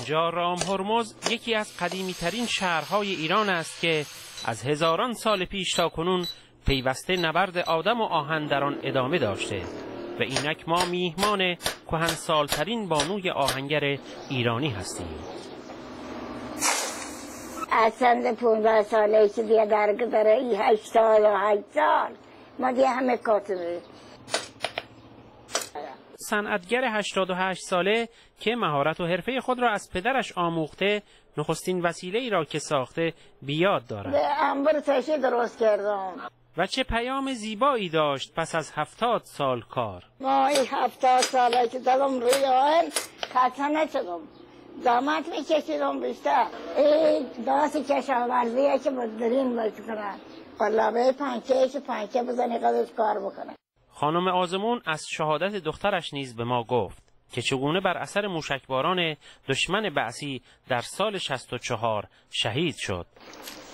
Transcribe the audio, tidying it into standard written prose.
اینجا رام هرمز یکی از قدیمی ترین شهرهای ایران است که از هزاران سال پیش تا کنون پیوسته نبرد آدم و آهن در آن ادامه داشته و اینک ما میهمان کهنسالترین بانوی آهنگر ایرانی هستیم. از چند 15 ساله که دیگه درگه داره ای 88 سال ما دیگه همه کاتبه. صنعتگر 88 ساله که مهارت و حرفه خود را از پدرش آموخته، نخستین وسیله ای را که ساخته بیاد دارد. انبار تشه درست کردم. و چه پیام زیبایی داشت پس از 70 سال کار. ما این 70 ساله که دلم روی آهن قطعا نشدم. زحمت میکشیدم بیشتر. این داست کشاورزیه که بدرین باید کنن. قلابه پنکه بزنی قدش کار بکنه. خانم آزمون از شهادت دخترش نیز به ما گفت که چگونه بر اثر موشکباران دشمن بعثی در سال 64 شهید شد.